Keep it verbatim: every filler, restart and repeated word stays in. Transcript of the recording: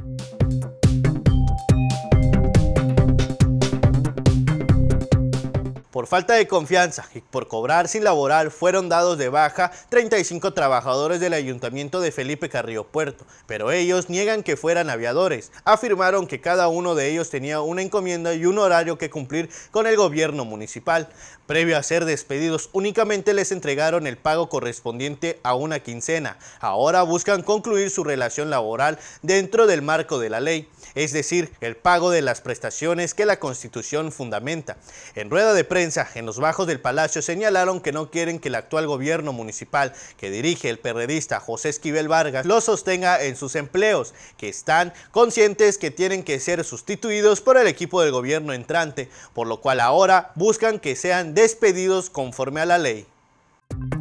Por falta de confianza y por cobrar sin laborar fueron dados de baja treinta y cinco trabajadores del Ayuntamiento de Felipe Carrillo Puerto, pero ellos niegan que fueran aviadores. Afirmaron que cada uno de ellos tenía una encomienda y un horario que cumplir con el gobierno municipal. Previo a ser despedidos, únicamente les entregaron el pago correspondiente a una quincena. Ahora buscan concluir su relación laboral dentro del marco de la ley, es decir, el pago de las prestaciones que la Constitución fundamenta. En rueda de prensa, en los bajos del Palacio, señalaron que no quieren que el actual gobierno municipal que dirige el perredista José Esquivel Vargas los sostenga en sus empleos, que están conscientes que tienen que ser sustituidos por el equipo del gobierno entrante, por lo cual ahora buscan que sean despedidos conforme a la ley.